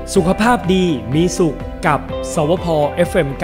สุขภาพดีมีสุขกับสวพ. FM 91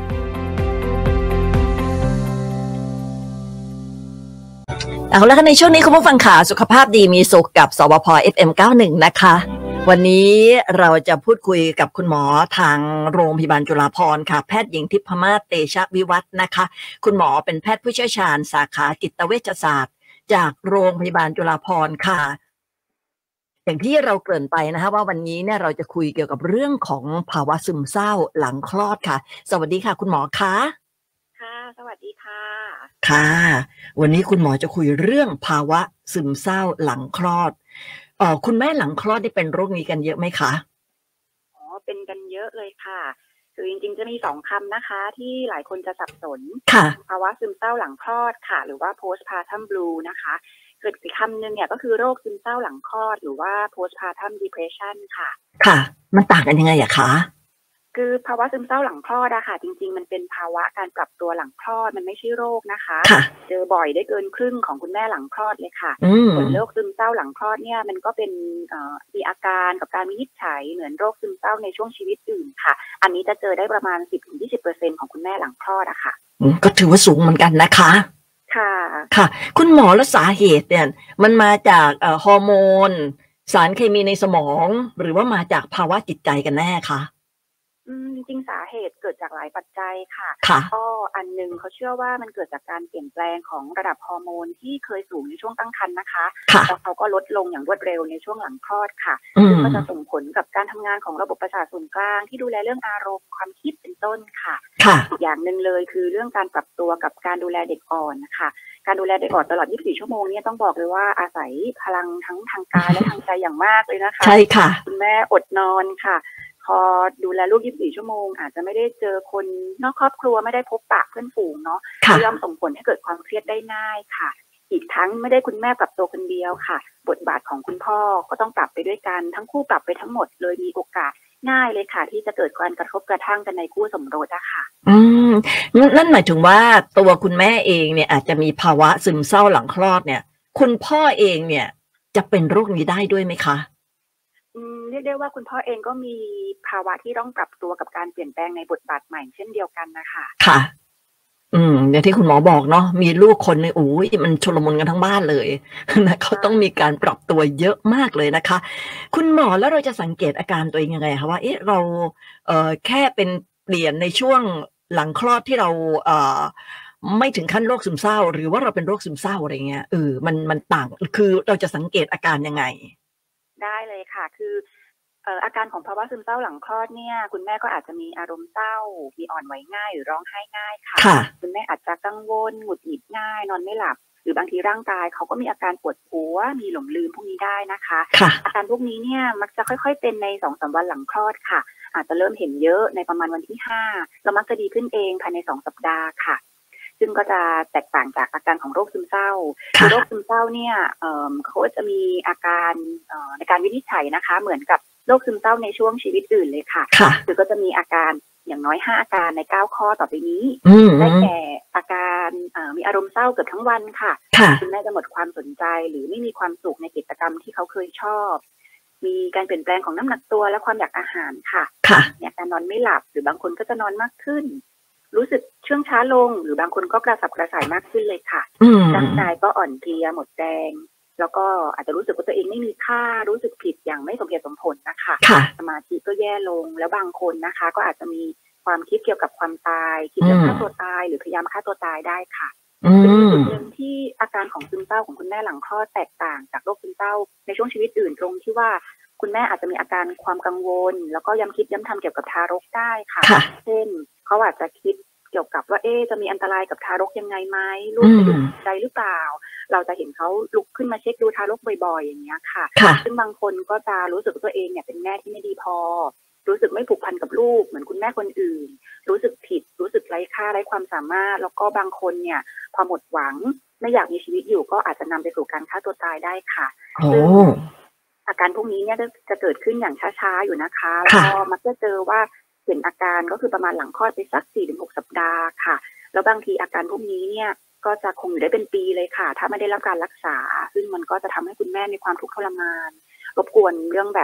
เอาละค่ะในช่วงนี้คุณผู้ฟังขาสุขภาพดีมีสุขกับสวพ. FM 91นะคะวันนี้เราจะพูดคุยกับคุณหมอทางโรงพยาบาลจุฬาภรณ์ค่ะแพทย์หญิงทิพมาศเตชะวิวัฒน์นะคะคุณหมอเป็นแพทย์ผู้เชี่ยวชาญสาขาจิตเวชศาสตร์จากโรงพยาบาลจุฬาภรณ์ค่ะอย่างที่เราเกริ่นไปนะคะว่าวันนี้เนี่ยเราจะคุยเกี่ยวกับเรื่องของภาวะซึมเศร้าหลังคลอดค่ะสวัสดีค่ะคุณหมอคะค่ะสวัสดีค่ะค่ะวันนี้คุณหมอจะคุยเรื่องภาวะซึมเศร้าหลังคลอดคุณแม่หลังคลอดได้เป็นโรคนี้กันเยอะไหมคะอ๋อเป็นกันเยอะเลยค่ะคือจริงๆจะมี2 คำนะคะที่หลายคนจะสับสนค่ะภาวะซึมเศร้าหลังคลอดค่ะหรือว่า postpartum blue นะคะเกิดอีกคำหนึ่งเนี่ยก็คือโรคซึมเศร้าหลังคลอดหรือว่า postpartum depression ค่ะค่ะมันต่างกันยังไงอะคะคือภาวะซึมเศร้าหลังคลอดอะค่ะจริงๆมันเป็นภาวะการปรับตัวหลังคลอดมันไม่ใช่โรคนะคะเจอบ่อยได้เกินครึ่งของคุณแม่หลังคลอดเลยค่ะส่วนโรคซึมเศร้าหลังคลอดเนี่ยมันก็เป็นมีอาการกับการวินิจฉัยเหมือนโรคซึมเศร้าในช่วงชีวิตอื่นค่ะอันนี้จะเจอได้ประมาณ 10-20% ของคุณแม่หลังคลอดอะค่ะก็ถือว่าสูงเหมือนกันนะคะค่ะค่ะคุณหมอและสาเหตุเนี่ยมันมาจากฮอร์โมนสารเคมีในสมองหรือว่ามาจากภาวะจิตใจกันแน่คะจริงๆสาเหตุเกิดจากหลายปัจจัยค่ะก็อันนึงเขาเชื่อว่ามันเกิดจากการเปลี่ยนแปลงของระดับฮอร์โมนที่เคยสูงในช่วงตั้งครรภ์นะคะแล้วเขาก็ลดลงอย่างรวดเร็วในช่วงหลังคลอดค่ะซึ่งก็จะส่งผลกับการทำงานของระบบประสาทส่วนกลางที่ดูแลเรื่องอารมณ์ความคิดเป็นต้นค่ะอีกอย่างหนึ่งเลยคือเรื่องการปรับตัวกับการดูแลเด็กอ่อนนะคะการดูแลเด็กอ่อนตลอด 24 ชั่วโมงเนี่ยต้องบอกเลยว่าอาศัยพลังทั้งทางกายและทางใจอย่างมากเลยนะคะใช่ค่ะคุณแม่อดนอนค่ะพอดูแลลูก 24 ชั่วโมงอาจจะไม่ได้เจอคนนอกครอบครัวไม่ได้พบปะเพื่อนฝูงเนาะย่อมส่งผลให้เกิดความเครียดได้ง่ายค่ะอีกทั้งไม่ได้คุณแม่ปรับตัวคนเดียวค่ะบทบาทของคุณพ่อก็ต้องปรับไปด้วยกันทั้งคู่ปรับไปทั้งหมดเลยมีโอกาสง่ายเลยค่ะที่จะเกิดการกระทบกระทั่งกันในคู่สมรสอะค่ะนั่นหมายถึงว่าตัวคุณแม่เองเนี่ยอาจจะมีภาวะซึมเศร้าหลังคลอดเนี่ยคุณพ่อเองเนี่ยจะเป็นโรคนี้ได้ด้วยไหมคะเรียกได้ว่าคุณพ่อเองก็มีภาวะที่ต้องปรับตัวกับการเปลี่ยนแปลงในบทบาทใหม่เช่นเดียวกันนะคะค่ะอย่างที่คุณหมอบอกเนาะมีลูกคนนึงมันชุลมุนกันทั้งบ้านเลยนะเขาต้องมีการปรับตัวเยอะมากเลยนะคะคุณหมอแล้วเราจะสังเกตอาการตัวเองยังไงคะว่าเราแค่เป็นเปลี่ยนในช่วงหลังคลอดที่เราไม่ถึงขั้นโรคซึมเศร้าหรือว่าเราเป็นโรคซึมเศร้าอะไรเงี้ยมันต่างคือเราจะสังเกตอาการยังไงได้เลยค่ะคืออาการของภาวะซึมเศร้าหลังคลอดเนี่ยคุณแม่ก็อาจจะมีอารมณ์เศร้ามีอ่อนไหวง่ายหรือร้องไห้ง่ายค่ะคุณแม่อาจจะกังวลหงุดหงิดง่ายนอนไม่หลับหรือบางทีร่างกายเขาก็มีอาการปวดหัวมีหลงลืมพวกนี้ได้นะคะอาการพวกนี้เนี่ยมักจะค่อยๆเป็นใน 2-3 วันหลังคลอดค่ะอาจจะเริ่มเห็นเยอะในประมาณวันที่5แล้วมักจะดีขึ้นเองภายใน2 สัปดาห์ค่ะซึ่งก็จะแตกต่างจากอาการของโรคซึมเศร้าโรคซึมเศร้าเนี่ยเขาจะมีอาการในการวินิจฉัยนะคะเหมือนกับโรคซึมเศร้าในช่วงชีวิตอื่นเลยค่ะคือก็จะมีอาการอย่างน้อย5อาการใน9ข้อต่อไปนี้ได้แก่อาการมีอารมณ์เศร้าเกือบทั้งวันค่ะคุณแม่จะหมดความสนใจหรือไม่มีความสุขในกิจกรรมที่เขาเคยชอบมีการเปลี่ยนแปลงของน้ำหนักตัวและความอยากอาหารค่ะเนี่ยการนอนไม่หลับหรือบางคนก็จะนอนมากขึ้นรู้สึกเชื่องช้าลงหรือบางคนก็กระสับกระส่ายมากขึ้นเลยค่ะร่างกายก็อ่อนเพลียหมดแรงแล้วก็อาจจะรู้สึกว่าตัวเองไม่มีค่ารู้สึกผิดอย่างไม่สมเหตุสมผลนะคะสมาธิก็แย่ลงแล้วบางคนนะคะก็อาจจะมีความคิดเกี่ยวกับความตายคิดจะฆ่าตัวตายหรือพยายามฆ่าตัวตายได้ค่ะเป็นจุดหนึ่งที่อาการของซึมเศร้าของคุณแม่หลังคลอดแตกต่างจากโรคซึมเศร้าในช่วงชีวิตอื่นตรงที่ว่าคุณแม่อาจจะมีอาการความกังวลแล้วก็ย้ำคิดย้ำทำเกี่ยวกับทารกได้ค่ะเช่นเขาอาจจะคิดเกี่ยวกับว่าจะมีอันตรายกับทารกยังไงไหมลูกจะอยู่ใจหรือเปล่าเราจะเห็นเขาลุกขึ้นมาเช็คดูทารกบ่อยๆอย่างเงี้ยค่ะซึ่งบางคนก็จะรู้สึกตัวเองเนี่ยเป็นแม่ที่ไม่ดีพอรู้สึกไม่ผูกพันกับลูกเหมือนคุณแม่คนอื่นรู้สึกผิดรู้สึกไร้ค่าไร้ความสามารถแล้วก็บางคนเนี่ยพอหมดหวังไม่อยากมีชีวิตอยู่ก็อาจจะนำไปสู่การฆ่าตัวตายได้ค่ะซึ่งอาการพวกนี้เนี่ยจะเกิดขึ้นอย่างช้าๆอยู่นะคะแล้วก็มักจะเจอว่าเห็นอาการก็คือประมาณหลังคลอดไปสัก 4-6 สัปดาห์ค่ะแล้วบางทีอาการพวกนี้เนี่ยก็จะคงอยู่ได้เป็นปีเลยค่ะถ้าไม่ได้รับการรักษาซึ่งมันก็จะทำให้คุณแม่มีความทุกข์ทรมานรบกวนเรื่องแบบค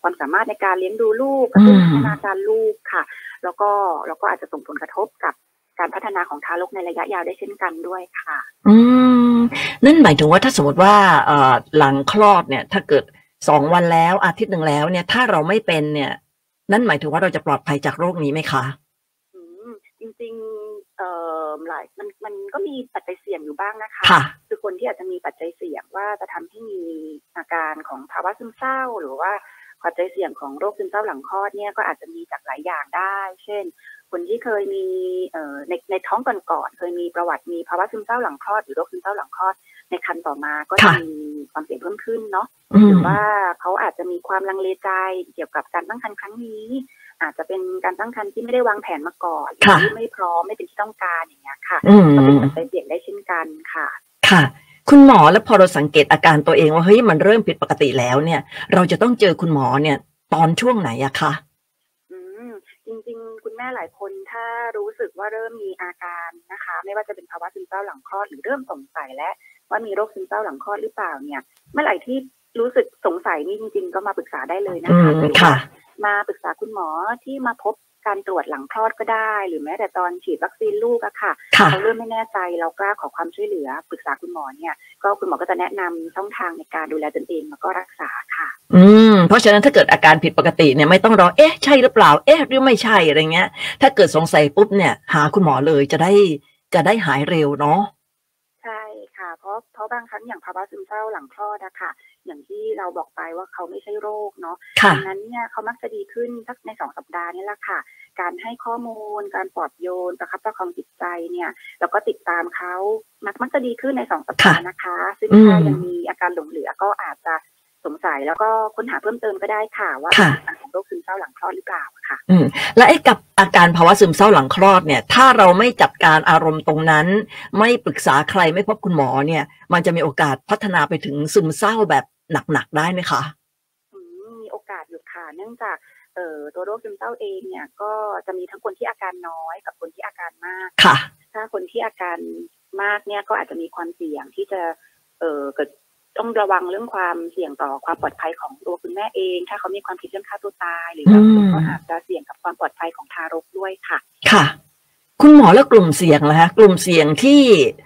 ความสามารถในการเลี้ยงดูลูกกระตุ้นพัฒนาการลูกค่ะแล้วก็อาจจะส่งผลกระทบกับการพัฒนาของทารกในระยะยาวได้เช่นกันด้วยค่ะนั่นหมายถึงว่าถ้าสมมติว่าหลังคลอดเนี่ยถ้าเกิด2 วันแล้วอาทิตย์หนึ่งแล้วเนี่ยถ้าเราไม่เป็นเนี่ยนั่นหมายถึงว่าเราจะปลอดภัยจากโรคนี้ไหมคะจริงๆหลายมันก็มีปัจจัยเสี่ยงอยู่บ้างนะคะคือคนที่อาจจะมีปัจจัยเสี่ยงว่าจะทำให้มีอาการของภาวะซึมเศร้าหรือว่าปัจจัยเสี่ยงของโรคซึมเศร้าหลังคลอดเนี่ยก็อาจจะมีจากหลายอย่างได้เช่นคนที่เคยมีในท้องก่อนๆเคยมีประวัติมีภาวะซึมเศร้าหลังคลอดหรือโรคซึมเศร้าหลังคลอดในครรภ์ต่อมาก็จะมีความเสี่ยงเพิ่มขึ้นเนาะหรือว่าเขาอาจจะมีความลังเลใจเกี่ยวกับการตั้งครรภ์ครั้งนี้อาจจะเป็นการตั้งครรภ์ที่ไม่ได้วางแผนมาก่อนที่ไม่พร้อมไม่เป็นที่ต้องการอย่างเงี้ยค่ะก็เป็นปัจจัยเสี่ยงได้เช่นกันค่ะค่ะคุณหมอแล้วพอเราสังเกตอาการตัวเองว่าเฮ้ยมันเริ่มผิดปกติแล้วเนี่ยเราจะต้องเจอคุณหมอเนี่ยตอนช่วงไหนอะคะจริงๆคุณแม่หลายคนถ้ารู้สึกว่าเริ่มมีอาการนะคะไม่ว่าจะเป็นภาวะซึมเศร้าหลังคลอดหรือเริ่มสงสัยและว่ามีโรคซึมเศร้าหลังคลอดหรือเปล่าเนี่ยเมื่อไหร่ที่รู้สึกสงสัยนี่จริงๆก็มาปรึกษาได้เลยนะคะหรือว่ามาปรึกษาคุณหมอที่มาพบการตรวจหลังคลอดก็ได้หรือแม้แต่ตอนฉีดวัคซีนลูกอะค่ะเขาเริ่มไม่แน่ใจเรากล้าขอความช่วยเหลือปรึกษาคุณหมอเนี่ยก็คุณหมอก็จะแนะนำช่องทางในการดูแลตนเองแล้วก็รักษาค่ะเพราะฉะนั้นถ้าเกิดอาการผิดปกติเนี่ยไม่ต้องรอใช่หรือเปล่าหรือไม่ใช่อะไรเงี้ยถ้าเกิดสงสัยปุ๊บเนี่ยหาคุณหมอเลยจะได้หายเร็วเนาะใช่ค่ะเพราะบางครั้งอย่างภาวะซึมเศร้าหลังคลอดอะค่ะอย่างที่เราบอกไปว่าเขาไม่ใช่โรคเนาะดังนั้นเนี่ยเขามักจะดีขึ้นสักใน2 สัปดาห์นี่แหละค่ะการให้ข้อมูลการปลอบโยนประคับประคองจิตใจเนี่ยแล้วก็ติดตามเขามักจะดีขึ้นใน2 สัปดาห์นะคะซึ่งถ้ายังมีอาการหลงเหลือก็อาจจะสงสัยแล้วก็ค้นหาเพิ่มเติมก็ได้ค่ะว่าเป็นอาการของโรคซึมเศร้าหลังคลอดหรือเปล่าค่ะและกับอาการภาวะซึมเศร้าหลังคลอดเนี่ยถ้าเราไม่จัดการอารมณ์ตรงนั้นไม่ปรึกษาใครไม่พบคุณหมอเนี่ยมันจะมีโอกาสพัฒนาไปถึงซึมเศร้าแบบหนักๆได้ไหมคะมีโอกาสอยู่ค่ะเนื่องจากตัวโรคซึมเศร้าเองเนี่ยก็จะมีทั้งคนที่อาการน้อยกับคนที่อาการมากค่ะถ้าคนที่อาการมากเนี่ยก็อาจจะมีความเสี่ยงที่จะเกิดต้องระวังเรื่องความเสี่ยงต่อความปลอดภัยของตัวคุณแม่เองถ้าเขามีความคิดเรื่องฆ่าตัวตายหรือบางคนก็อาจจะเสี่ยงกับความปลอดภัยของทารกด้วยค่ะค่ะคุณหมอแล้วกลุ่มเสี่ยงนะคะกลุ่มเสี่ยงที่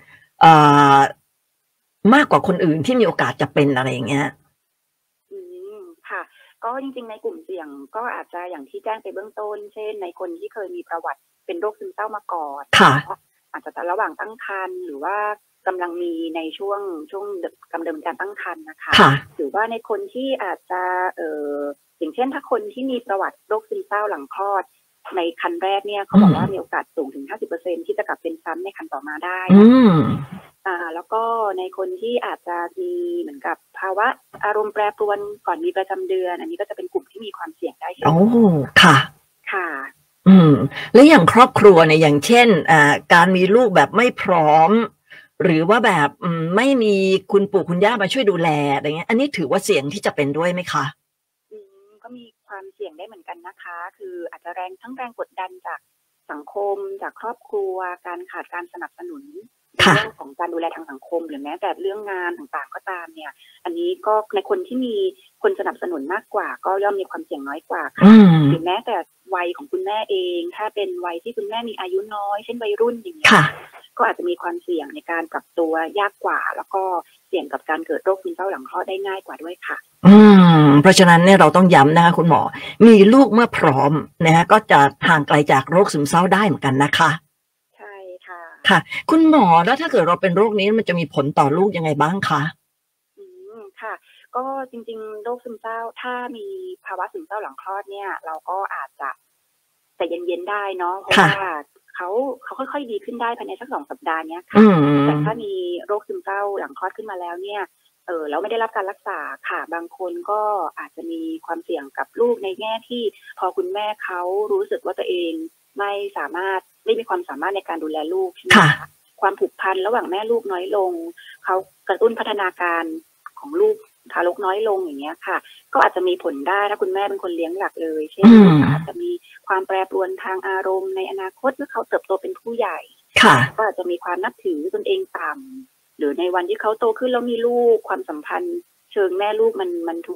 มากกว่าคนอื่นที่มีโอกาสจะเป็นอะไรอย่างเงี้ยค่ะก็จริงๆในกลุ่มเสี่ยงก็อาจจะอย่างที่แจ้งไปเบื้องต้นเช่นในคนที่เคยมีประวัติเป็นโรคซึมเศร้ามาก่อนอาจจะระหว่างตั้งครรภ์หรือว่ากำลังมีในช่วงกำเนิดการตั้งครรภ์นะคะหรือว่าในคนที่อาจจะอย่างเช่นถ้าคนที่มีประวัติโรคซึมเศร้าหลังคลอดในครรภ์แรกเนี่ยเขาบอกว่ามีโอกาสสูงถึง 50% ที่จะกลับเป็นซ้ำในครรภ์ต่อมาได้แล้วก็ในคนที่อาจจะมีเหมือนกับภาวะอารมณ์แปรปรวนก่อนมีประจำเดือนอันนี้ก็จะเป็นกลุ่มที่มีความเสี่ยงได้เช่นค่ะค่ะและอย่างครอบครัวเนี่ยอย่างเช่นการมีลูกแบบไม่พร้อมหรือว่าแบบไม่มีคุณปู่คุณย่ามาช่วยดูแลอะไรเงี้ยอันนี้ถือว่าเสี่ยงที่จะเป็นด้วยไหมคะก็มีความเสี่ยงได้เหมือนกันนะคะคืออาจจะทั้งแรงกดดันจากสังคมจากครอบครัวการขาดการสนับสนุนเรื่องของการดูแลทางสังคมหรือแม้แต่เรื่องงานต่างๆก็ตามเนี่ยอันนี้ก็ในคนที่มีคนสนับสนุนมากกว่าก็ย่อมมีความเสี่ยงน้อยกว่าค่ะหรือแม้แต่วัยของคุณแม่เองถ้าเป็นวัยที่คุณแม่มีอายุน้อยเช่นวัยรุ่นอย่างเงี้ยก็อาจจะมีความเสี่ยงในการปรับตัวยากกว่าแล้วก็เสี่ยงกับการเกิดโรคซึมเศร้าหลังคลอดได้ง่ายกว่าด้วยค่ะเพราะฉะนั้นเนี่ยเราต้องย้ำนะคะคุณหมอมีลูกเมื่อพร้อมนะคะก็จะห่างไกลจากโรคซึมเศร้าได้เหมือนกันนะคะใช่ค่ะค่ะคุณหมอแล้วถ้าเกิดเราเป็นโรคนี้มันจะมีผลต่อลูกยังไงบ้างคะค่ะก็จริงๆโรคซึมเศร้าถ้ามีภาวะซึมเศร้าหลังคลอดเนี่ยเราก็อาจจะแต่เย็นๆได้เนาะเพราะว่าเขาค่อยๆดีขึ้นได้ภายในสัก2 สัปดาห์เนี้ยค่ะแต่ถ้ามีโรคซึมเศร้าหลังคลอดขึ้นมาแล้วเนี่ยแล้วไม่ได้รับการรักษาค่ะบางคนก็อาจจะมีความเสี่ยงกับลูกในแง่ที่พอคุณแม่เขารู้สึกว่าตัวเองไม่มีความสามารถในการดูแลลูกใช่ไหมคะความผูกพันระหว่างแม่ลูกน้อยลงเขากระตุ้นพัฒนาการของลูกทารกน้อยลงอย่างเงี้ยค่ะก็อาจจะมีผลได้ถ้าคุณแม่เป็นคนเลี้ยงหลักเลยเช่นอาจจะมีความแปรปรวนทางอารมณ์ในอนาคตเมื่อเขาเติบโตเป็นผู้ใหญ่ก็อาจจะมีความนับถือตนเองต่ำหรือในวันที่เขาโตขึ้นแล้วมีลูกความสัมพันธ์เชิงแม่ลูกมันถูกโร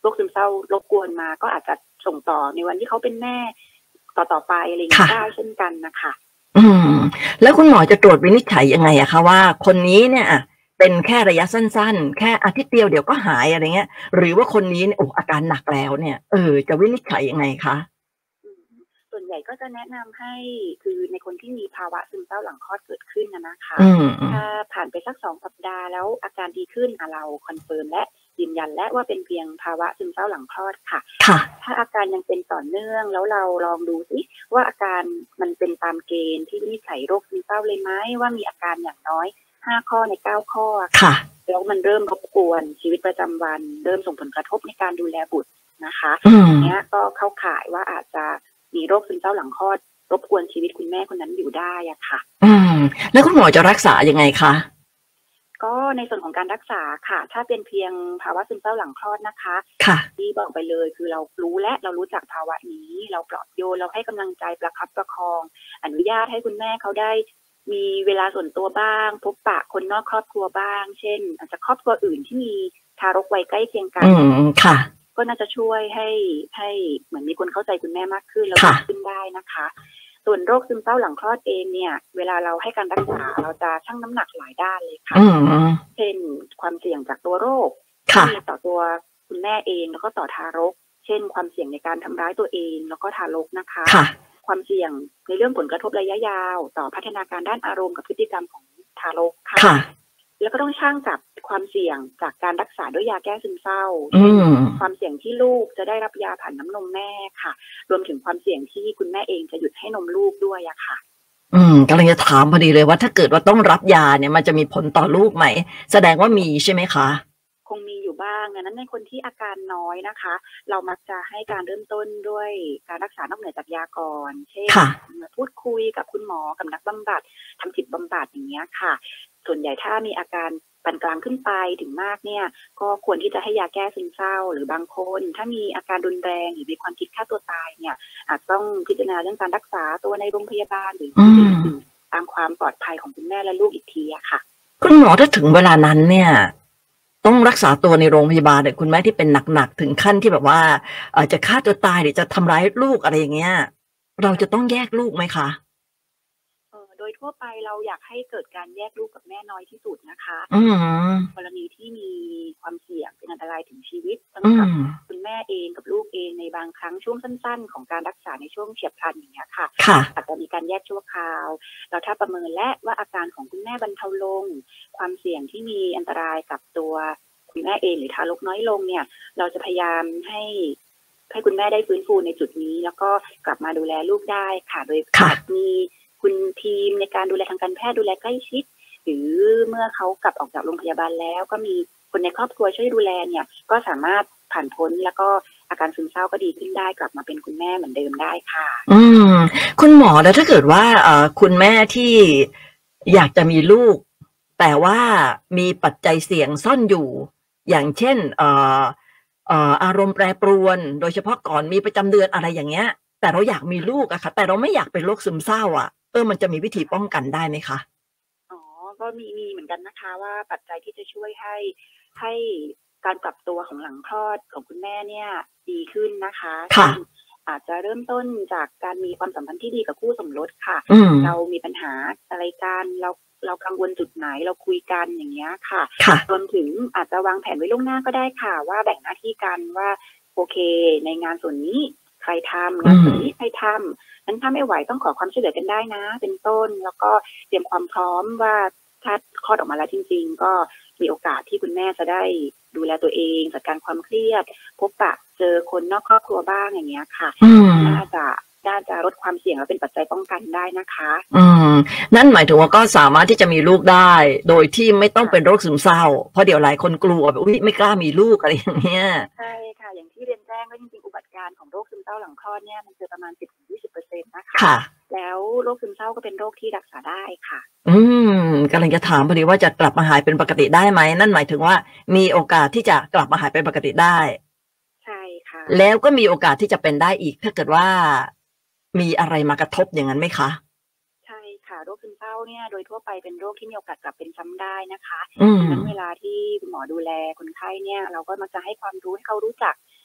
คซึมเศร้ารบกวนมาก็อาจจะส่งต่อในวันที่เขาเป็นแม่ต่อไปอะไรอย่างนี้ได้เช่นกันนะคะแล้วคุณหมอจะตรวจวินิจฉัยยังไงอะคะว่าคนนี้เนี่ยเป็นแค่ระยะสั้นๆแค่อาทิตย์เดียวเดี๋ยวก็หายอะไรเงี้ยหรือว่าคนนี้เนี่ยอาการหนักแล้วเนี่ยจะวินิจฉัยยังไงคะส่วนใหญ่ก็จะแนะนำให้คือในคนที่มีภาวะซึมเศร้าหลังคลอดเกิดขึ้นนะคะถ้าผ่านไปสัก2 สัปดาห์แล้วอาการดีขึ้นเราคอนเฟิร์มและยืนยันและว่าเป็นเพียงภาวะซึมเศร้าหลังคลอดค่ะถ้าอาการยังเป็นต่อเนื่องแล้วเราลองดูสิว่าอาการมันเป็นตามเกณฑ์ที่วินิจฉัยโรคซึมเศร้าเลยไหมว่ามีอาการอย่างน้อย5 ข้อใน9 ข้อค่ะแล้วมันเริ่มรบกวนชีวิตประจำวันเริ่มส่งผลกระทบในการดูแลบุตรนะคะเนี้ยก็เข้าข่ายว่าอาจจะมีโรคซึมเศร้าหลังคลอดรบกวนชีวิตคุณแม่คนนั้นอยู่ได้อะค่ะแล้วคุณหมอจะรักษายังไงคะก็ในส่วนของการรักษาค่ะถ้าเป็นเพียงภาวะซึมเศร้าหลังคลอดนะคะที่บอกไปเลยคือเรารู้และเรารู้จักภาวะนี้เราปลอบโยนเราให้กำลังใจประคับประคองอนุญาตให้คุณแม่เขาได้มีเวลาส่วนตัวบ้างพบปะคนนอกครอบครัวบ้างเช่นอาจจะครอบครัวอื่นที่มีทารกวัยใกล้เคียงกันค่ะก็น่าจะช่วยให้เหมือนมีคนเข้าใจคุณแม่มากขึ้นแล้วขึ้นได้นะคะส่วนโรคซึมเศร้าหลังคลอดเองเนี่ยเวลาเราให้การรักษาเราจะชั่งน้ำหนักหลายด้านเลยค่ะเช่นความเสี่ยงจากตัวโรคที่ต่อตัวคุณแม่เองแล้วก็ต่อทารกเช่นความเสี่ยงในการทำร้ายตัวเองแล้วก็ทารกนะคะความเสี่ยงในเรื่องผลกระทบระยะยาวต่อพัฒนาการด้านอารมณ์กับพฤติกรรมของทารกค่ะแล้วก็ต้องชั่งกับความเสี่ยงจากการรักษาด้วยยาแก้ซึมเศร้าความเสี่ยงที่ลูกจะได้รับยาผ่านน้ำนมแม่ค่ะรวมถึงความเสี่ยงที่คุณแม่เองจะหยุดให้นมลูกด้วยอะค่ะกำลังจะถามพอดีเลยว่าถ้าเกิดว่าต้องรับยาเนี่ยมันจะมีผลต่อลูกไหมแสดงว่ามีใช่ไหมคะคงมีอยู่บ้างดังนั้นในคนที่อาการน้อยนะคะเรามักจะให้การเริ่มต้นด้วยการรักษานอกเหนือจากยาก่อนเช่นพูดคุยกับคุณหมอกับนักบำบัดทำจิตบำบัดอย่างเงี้ยค่ะส่วนใหญ่ถ้ามีอาการปานกลางขึ้นไปถึงมากเนี่ยก็ควรที่จะให้ยาแก้ซึมเศร้าหรือบางคนถ้ามีอาการรุนแรงหรือมีความคิดฆ่าตัวตายเนี่ยอาจต้องพิจารณาเรื่องการรักษาตัวในโรงพยาบาลหรือตามความปลอดภัยของคุณแม่และลูกอีกทีอะค่ะคุณหมอถ้าถึงเวลานั้นเนี่ยต้องรักษาตัวในโรงพยาบาลเนี่ยคุณแม่ที่เป็นหนักๆถึงขั้นที่แบบว่าจะฆ่าตัวตายหรือจะทำร้ายลูกอะไรอย่างเงี้ยเราจะต้องแยกลูกไหมคะโดยทั่วไปเราอยากให้เกิดการแยกลูกกับแม่น้อยที่สุดนะคะกรณีที่มีความเสี่ยงเป็นอันตรายถึงชีวิตทั้งกับคุณแม่เองกับลูกเองในบางครั้งช่วงสั้นๆของการรักษาในช่วงเฉียบพลันอย่างเงี้ยค่ะอาจจะมีการแยกชั่วคราวแล้วถ้าประเมินและว่าอาการของคุณแม่บรรเทาลงความเสี่ยงที่มีอันตรายกับตัวคุณแม่เองหรือทารกน้อยลงเนี่ยเราจะพยายามให้คุณแม่ได้ฟื้นฟูในจุดนี้แล้วก็กลับมาดูแลลูกได้ค่ะโดยมีคุณทีมในการดูแลทางการแพทย์ดูแลใกล้ชิดหรือเมื่อเขากลับออกจากโรงพยาบาลแล้วก็มีคนในครอบครัวช่วยดูแลเนี่ยก็สามารถผ่านพ้นแล้วก็อาการซึมเศร้าก็ดีขึ้นได้กลับมาเป็นคุณแม่เหมือนเดิมได้ค่ะคุณหมอแล้วถ้าเกิดว่าคุณแม่ที่อยากจะมีลูกแต่ว่ามีปัจจัยเสี่ยงซ่อนอยู่อย่างเช่นอารมณ์แปรปรวนโดยเฉพาะก่อนมีประจำเดือนอะไรอย่างเงี้ยแต่เราอยากมีลูกอะค่ะแต่เราไม่อยากเป็นโรคซึมเศร้าอะมันจะมีวิธีป้องกันได้ไหมคะก็มีเหมือนกันนะคะว่าปัจจัยที่จะช่วยให้การปรับตัวของหลังคลอดของคุณแม่เนี่ยดีขึ้นนะคะอาจจะเริ่มต้นจากการมีความสัมพันธ์ที่ดีกับคู่สมรสค่ะเรามีปัญหาอะไรกันเรากังวลจุดไหนเราคุยกันอย่างเงี้ยค่ะรวมถึงอาจจะวางแผนไว้ล่วงหน้าก็ได้ค่ะว่าแบ่งหน้าที่กันว่าโอเคในงานส่วนนี้ใครทำงานส่วนนี้ใครทำนั้นถ้าไม่ไหวต้องขอความช่วยเหลือกันได้นะเป็นต้นแล้วก็เตรียมความพร้อมว่าถ้าคลอดออกมาแล้วจริงๆก็มีโอกาสที่คุณแม่จะได้ดูแลตัวเองจัดการความเครียดพบปะเจอคนนอกครอบครัวบ้างอย่างเงี้ยค่ะน่าจะลดความเสี่ยงและเป็นปัจจัยป้องกันได้นะคะนั่นหมายถึงว่าก็สามารถที่จะมีลูกได้โดยที่ไม่ต้องเป็นโรคซึมเศร้าเพราะเดี๋ยวหลายคนกลัวแบบไม่กล้ามีลูกอะไรอย่างเงี้ยใช่ค่ะอย่างที่เรียนแจ้งว่าจริงๆอุบัติการของโรคซึมเศร้าหลังคลอดเนี่ยมันคือประมาณ 10-20% นะคะแล้วโรคซึมเศร้าก็เป็นโรคที่รักษาได้ค่ะกำลังจะถามพอดีว่าจะกลับมาหายเป็นปกติได้ไหมนั่นหมายถึงว่ามีโอกาสที่จะกลับมาหายเป็นปกติได้ใช่ค่ะแล้วก็มีโอกาสที่จะเป็นได้อีกถ้าเกิดว่ามีอะไรมากระทบอย่างนั้นไหมคะใช่ค่ะโรคซึมเศร้าเนี่ยโดยทั่วไปเป็นโรคที่มีโอกาสกลับเป็นซ้ำได้นะคะดังนั้นเวลาที่คุณหมอดูแลคนไข้เนี่ยเราก็มักจะให้ความรู้ให้เขารู้จัก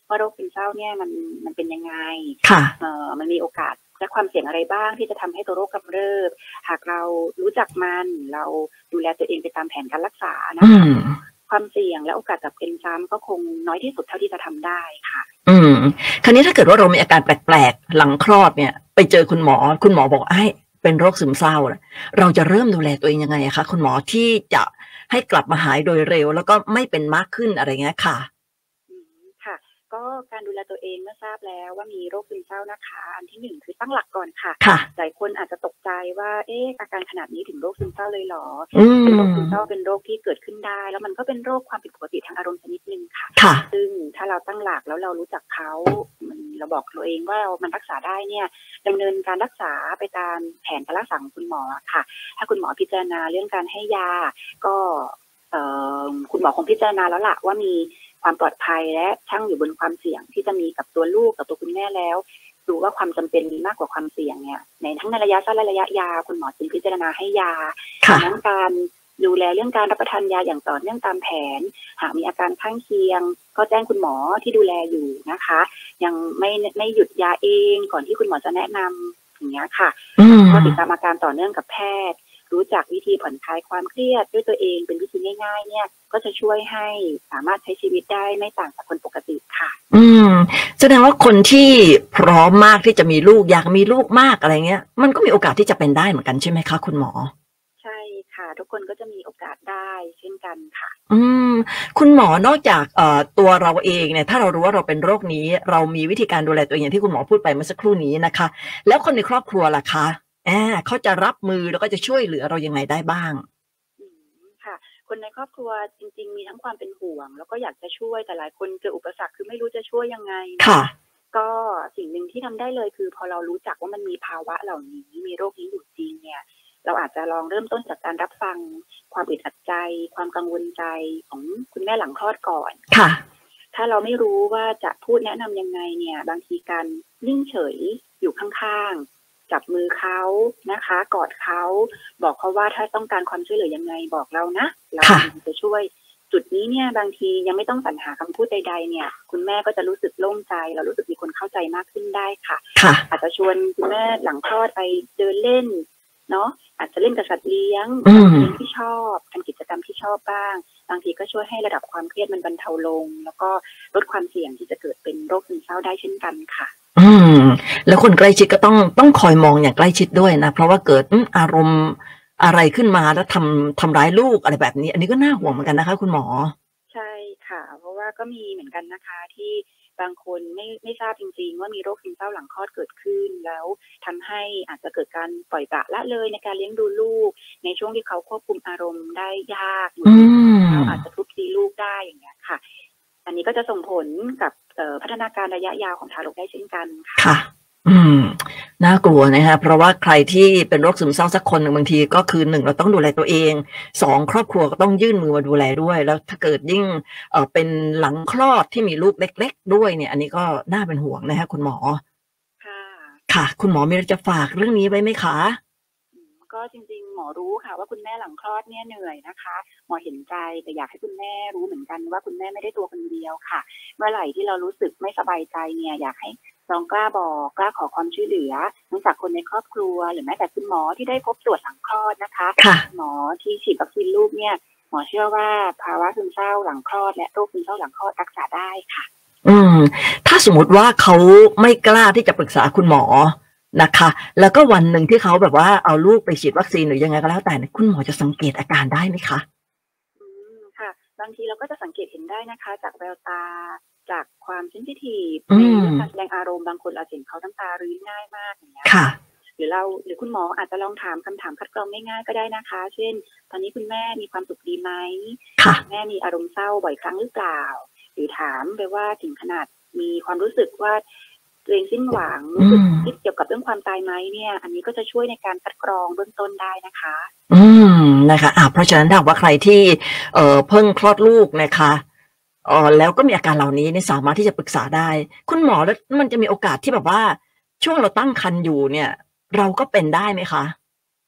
ว่าโรคซึมเศร้าเนี่ยมันเป็นยังไงค่ะมันมีโอกาสและความเสี่ยงอะไรบ้างที่จะทำให้ตัวโรคกำเริบหากเรารู้จักมันเราดูแลตัวเองไปตามแผนการรักษานะคะความเสี่ยงและโอกาสจะเป็นซ้ำก็คงน้อยที่สุดเท่าที่จะทำได้ค่ะคราวนี้ถ้าเกิดว่าเรามีอาการแปลกๆหลังคลอดเนี่ยไปเจอคุณหมอบอกเป็นโรคซึมเศร้าเราจะเริ่มดูแลตัวเองยังไงคะคุณหมอที่จะให้กลับมาหายโดยเร็วแล้วก็ไม่เป็นมากขึ้นอะไรเงี้ยค่ะค่ะก็การดูแลตัวเองเมื่อทราบแล้วว่ามีโรคซึมเศร้านะคะอันที่หนึ่งคือตั้งหลักก่อนค่ะหลายคนอาจจะตกใจว่าอาการขนาดนี้ถึงโรคซึมเศร้าเลยเหรอโรคซึมเศร้าเป็นโรคที่เกิดขึ้นได้แล้วมันก็เป็นโรคความผิดปกติทางอารมณ์ชนิดหนึ่งค่ะซึ่งถ้าเราตั้งหลักแล้วเรารู้จักเขาเราบอกตัวเองว่ามันรักษาได้เนี่ยดำเนินการรักษาไปตามแผนการรักษาของคุณหมอค่ะถ้าคุณหมอพิจารณาเรื่องการให้ยาก็คุณหมอคงพิจารณาแล้วล่ะว่ามีความปลอดภัยและชั่งอยู่บนความเสี่ยงที่จะมีกับตัวลูกกับตัวคุณแม่แล้วดูว่าความจำเป็นมีมากกว่าความเสี่ยงเนี่ยในทั้งในระยะสั้นและระยะยาวคุณหมอจึงพิจารณาให้ยาดังนั้นการดูแลเรื่องการรับประทานยาอย่างต่อเนื่องตามแผนหากมีอาการข้างเคียงก็แจ้งคุณหมอที่ดูแลอยู่นะคะยังไม่หยุดยาเองก่อนที่คุณหมอจะแนะนำอย่างเงี้ยค่ะก็ติดตามอาการต่อเนื่องกับแพทย์รู้จักวิธีผ่อนคลายความเครียดด้วยตัวเองเป็นวิธีง่ายๆเนี่ยก็จะช่วยให้สามารถใช้ชีวิตได้ไม่ต่างจากคนปกติค่ะแสดงว่าคนที่พร้อมมากที่จะมีลูกอยากมีลูกมากอะไรเงี้ยมันก็มีโอกาสที่จะเป็นได้เหมือนกันใช่ไหมคะคุณหมอใช่ค่ะทุกคนก็จะมีโอกาสได้เช่นกันค่ะคุณหมอนอกจากตัวเราเองเนี่ยถ้าเรารู้ว่าเราเป็นโรคนี้เรามีวิธีการดูแลตัวเองอย่างที่คุณหมอพูดไปเมื่อสักครู่นี้นะคะแล้วคนในครอบครัวล่ะคะเขาจะรับมือแล้วก็จะช่วยเหลือเรายังไงได้บ้างค่ะคนในครอบครัวจริงๆมีทั้งความเป็นห่วงแล้วก็อยากจะช่วยแต่หลายคนเจออุปสรรคคือไม่รู้จะช่วยยังไงค่ะก็สิ่งหนึ่งที่ทำได้เลยคือพอเรารู้จักว่ามันมีภาวะเหล่านี้มีโรคนี้อยู่จริงเนี่ยเราอาจจะลองเริ่มต้นจากการรับฟังความอึดอัดใจความกังวลใจของคุณแม่หลังคลอดก่อนค่ะถ้าเราไม่รู้ว่าจะพูดแนะนำยังไงเนี่ยบางทีการนิ่งเฉยอยู่ข้างๆจับมือเขานะคะกอดเขาบอกเขาว่าถ้าต้องการความช่วยเหลือยังไงบอกเรานะเราจะช่วยจุดนี้เนี่ยบางทียังไม่ต้องสรรหาคำพูดใดๆเนี่ยคุณแม่ก็จะรู้สึกโล่งใจเรารู้สึกมีคนเข้าใจมากขึ้นได้ค่ะอาจจะชวนคุณแม่หลังคลอดไปเดินเล่นเนาะอาจจะเล่นกับสัตว์เลี้ยงที่ชอบทำกิจกรรมที่ชอบบ้างบางทีก็ช่วยให้ระดับความเครียดมันบรรเทาลงแล้วก็ลดความเสี่ยงที่จะเกิดเป็นโรคซึมเศร้าได้เช่นกันค่ะแล้วคนใกล้ชิดก็ต้องคอยมองอย่างใกล้ชิดด้วยนะเพราะว่าเกิดอารมณ์อะไรขึ้นมาแล้วทำร้ายลูกอะไรแบบนี้อันนี้ก็น่าห่วงเหมือนกันนะคะคุณหมอใช่ค่ะเพราะว่าก็มีเหมือนกันนะคะที่บางคนไม่ทราบจริงๆว่ามีโรคซึมเศร้าหลังคลอดเกิดขึ้นแล้วทำให้อาจจะเกิดการปล่อยปละละเลยในการเลี้ยงดูลูกในช่วงที่เขาควบคุมอารมณ์ได้ยากเราอาจจะทุบตีลูกได้อย่างเงี้ยค่ะอันนี้ก็จะส่งผลกับพัฒนาการระยะยาวของทารกได้เช่นกันค่ะน่ากลัวนะคะเพราะว่าใครที่เป็นโรคซึมเศร้าสักคนหนึ่งบางทีก็คือ1เราต้องดูแลตัวเอง2ครอบครัวก็ต้องยื่นมือมาดูแลด้วยแล้วถ้าเกิดยิ่งเป็นหลังคลอดที่มีลูกเล็กๆด้วยเนี่ยอันนี้ก็น่าเป็นห่วงนะคะคุณหมอค่ะคุณหมอมีอะไรจะฝากเรื่องนี้ไว้ไหมคะก็จริงๆหมอรู้ค่ะว่าคุณแม่หลังคลอดเนี่ยเหนื่อยนะคะหมอเห็นใจแต่อยากให้คุณแม่รู้เหมือนกันว่าคุณแม่ไม่ได้ตัวคนเดียวค่ะเมื่อไหร่ที่เรารู้สึกไม่สบายใจเนี่ยอยากให้ลองกล้าบอกกล้าขอความช่วยเหลือทั้งจากคนในครอบครัวหรือแม้แต่คุณหมอที่ได้พบตรวจหลังคลอดนะคะหมอที่ฉีดวัคซีนลูกเนี่ยหมอเชื่อว่าภาวะซึมเศร้าหลังคลอดและโรคซึมเศร้าหลังคลอดรักษาได้ค่ะถ้าสมมติว่าเขาไม่กล้าที่จะปรึกษาคุณหมอนะคะแล้วก็วันหนึ่งที่เขาแบบว่าเอาลูกไปฉีดวัคซีนหรือยังไงก็แล้วแต่คุณหมอจะสังเกตอาการได้ไหมคะค่ะบางทีเราก็จะสังเกตเห็นได้นะคะจากแววตาจากความเซนซิทีฟในเรื่องการแสดงอารมณ์บางคนเราเห็นเขาน้ำตารื้นง่ายมากอย่างเงี้ยหรือคุณหมออาจจะลองถามคำถามคัดกรองง่ายๆก็ได้นะคะเช่นตอนนี้คุณแม่มีความสุขดีไหมแม่มีอารมณ์เศร้าบ่อยครั้งหรือเปล่าหรือถามไปว่าถึงขนาดมีความรู้สึกว่าตัวเองสิ้นหวังคิดเกี่ยวกับเรื่องความตายไหมเนี่ยอันนี้ก็จะช่วยในการคัดกรองเบื้องต้นได้นะคะนะคะเพราะฉะนั้นถ้าว่าใครที่เพิ่งคลอดลูกนะคะแล้วก็มีอาการเหล่านี้เนี่ยสามารถที่จะปรึกษาได้คุณหมอแล้วมันจะมีโอกาสที่แบบว่าช่วงเราตั้งครรภ์อยู่เนี่ยเราก็เป็นได้ไหมคะ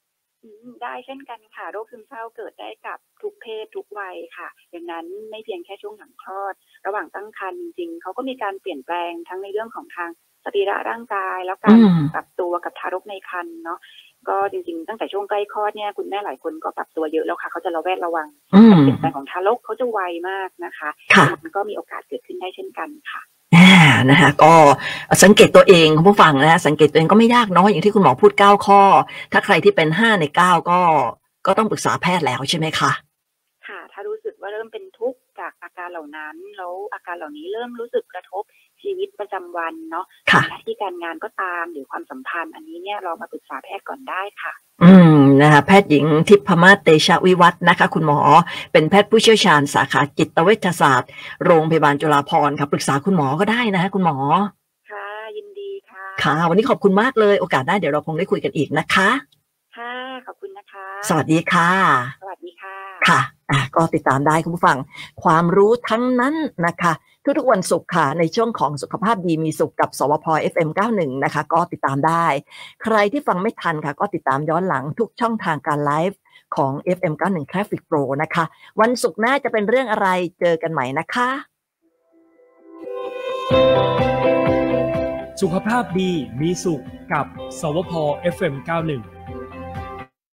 ได้เช่นกันค่ะโรคซึมเศร้าเกิดได้กับทุกเพศทุกวัยค่ะดังนั้นไม่เพียงแค่ช่วงหลังคลอดระหว่างตั้งครรภ์จริงๆเขาก็มีการเปลี่ยนแปลงทั้งในเรื่องของทางสรีระร่างกายแล้วการปรับตัวกับทารกในครรภ์เนาะก็จริงๆตั้งแต่ช่วงใกล้คลอดเนี่ยคุณแม่หลายคนก็ปรับตัวเยอะแล้วค่ะเขาจะระแวดระวังการเปลี่ยนแปลงของทารกเขาจะไวมากนะคะมันก็มีโอกาสเกิดขึ้นได้เช่นกันค่ะนะคะก็สังเกตตัวเองคุณผู้ฟังนะสังเกตตัวเองก็ไม่ยากเนาะอย่างที่คุณหมอพูด9ข้อถ้าใครที่เป็น5ใน9ก็ต้องปรึกษาแพทย์แล้วใช่ไหมคะค่ะถ้ารู้สึกว่าเริ่มเป็นทุกข์จากอาการเหล่านั้นแล้วอาการเหล่านี้เริ่มรู้สึกกระทบชีวิตประจำวันเนาะหน้าที่การงานก็ตามหรือความสัมพันธ์อันนี้เนี่ยเรามาปรึกษาแพทย์ก่อนได้ค่ะนะคะแพทย์หญิงทิพมาศเตชะวิวัฒน์นะคะคุณหมอเป็นแพทย์ผู้เชี่ยวชาญสาขาจิตเวชศาสตร์โรงพยาบาลจุฬาภรณ์ค่ะปรึกษาคุณหมอก็ได้นะคะคุณหมอค่ะยินดีค่ะค่ะวันนี้ขอบคุณมากเลยโอกาสหน้าเดี๋ยวเราคงได้คุยกันอีกนะคะค่ะขอบคุณนะคะสวัสดีค่ะสวัสดีค่ะค่ะก็ติดตามได้คุณผู้ฟังความรู้ทั้งนั้นนะคะทุกๆวันศุกร์ค่ะในช่วงของสุขภาพดีมีสุขกับสวพ FM 91นะคะก็ติดตามได้ใครที่ฟังไม่ทันค่ะก็ติดตามย้อนหลังทุกช่องทางการไลฟ์ของ FM 91 Traffic Pro นะคะวันศุกร์หน้าจะเป็นเรื่องอะไรเจอกันใหม่นะคะสุขภาพดีมีสุขกับสวพ FM 91